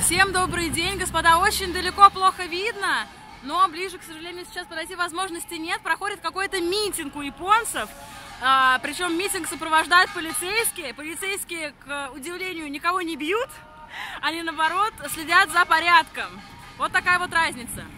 Всем добрый день, господа. Очень далеко плохо видно, но ближе, к сожалению, сейчас подойти возможности нет. Проходит какой-то митинг у японцев, причем митинг сопровождают полицейские. Полицейские, к удивлению, никого не бьют, они, наоборот, следят за порядком. Вот такая вот разница.